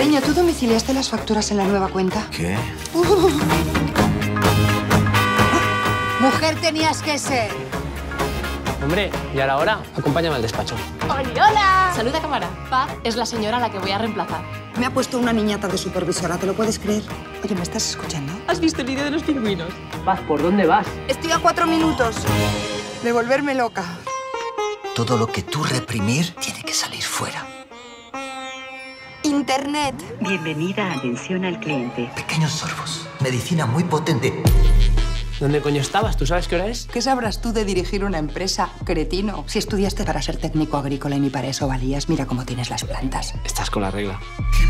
Cariño, ¿tú domiciliaste las facturas en la nueva cuenta? ¿Qué? Mujer tenías que ser. Hombre, ¿y ahora hora? Acompáñame al despacho. ¡Hola! Saluda, cámara. Paz es la señora a la que voy a reemplazar. Me ha puesto una niñata de supervisora, ¿te lo puedes creer? Oye, ¿me estás escuchando? ¿Has visto el vídeo de los pingüinos? Paz, ¿por dónde vas? Estoy a 4 minutos de volverme loca. Todo lo que tú reprimir tiene que salir fuera. Internet. Bienvenida a atención al cliente. Pequeños sorbos. Medicina muy potente. ¿Dónde coño estabas? ¿Tú sabes qué hora es? ¿Qué sabrás tú de dirigir una empresa, cretino? Si estudiaste para ser técnico agrícola y ni para eso valías, mira cómo tienes las plantas. Estás con la regla.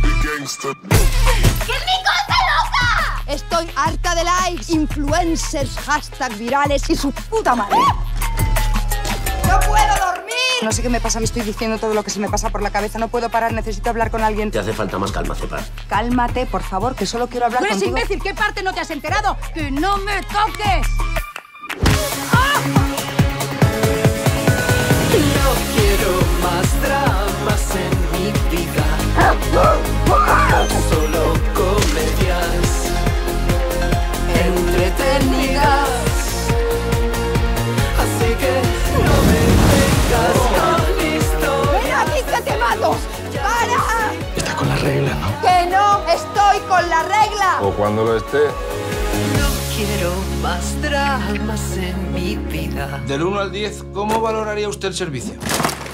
Estoy harta de likes, influencers, hashtags virales y su puta madre. ¡No puedo dormir! No sé qué me pasa, me estoy diciendo todo lo que se me pasa por la cabeza. No puedo parar, necesito hablar con alguien. Te hace falta más calma, Cepa. Cálmate, por favor, que solo quiero hablar contigo. imbécil! ¿Qué parte no te has enterado? ¡Que no me toques! No quiero más dramas en mi vida. Solo comedias entretenidas. Así que no me vengas con historias. ¡Ven aquí que te mato! ¡Para! Está con la regla, ¿no? ¡Que no estoy con la regla! O cuando lo esté. No quiero más dramas en mi vida. Del 1 al 10, ¿cómo valoraría usted el servicio?